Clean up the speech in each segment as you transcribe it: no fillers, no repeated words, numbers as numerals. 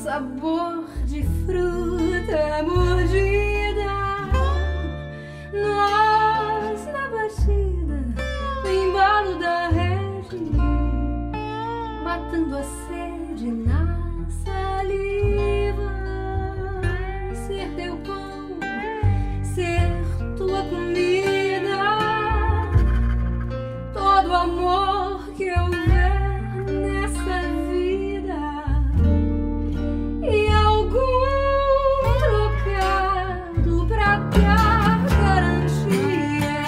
sabor de fruta mordida, nós na batida, no embalo da rede, matando a sede na saliva. Ser teu pão, ser tua comida, todo o amor que houver nessa vida, e algum trocado pra dar garantia.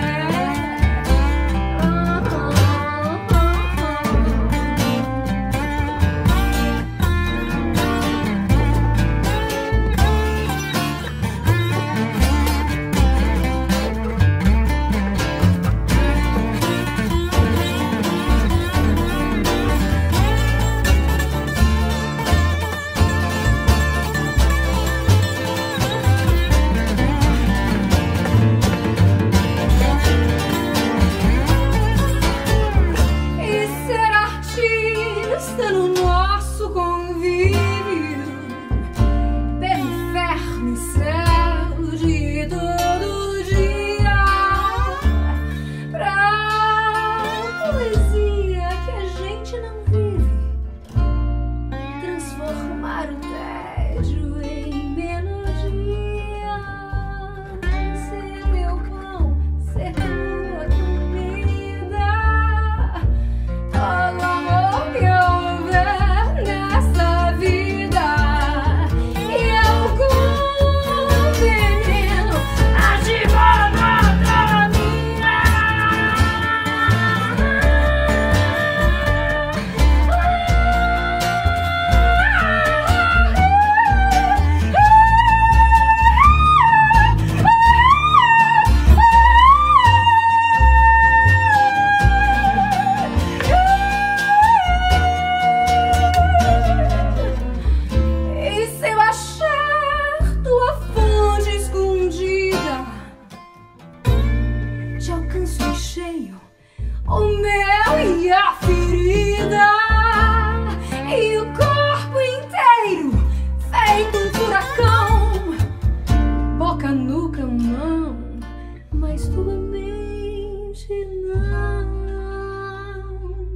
No nosso convívio, pelo inferno e céu de todo dia, pra poesia que a gente não vive, transformar o tédio em melodia. Ser teu pão, ser tua comida, todo amor que te alcanço em cheio, o mel e a ferida, e o corpo inteiro feito um furacão, boca, nuca, mão, mas tua mente não.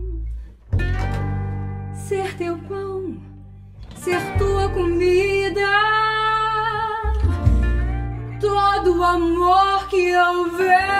Ser teu pão, ser tua comida, todo o amor que houver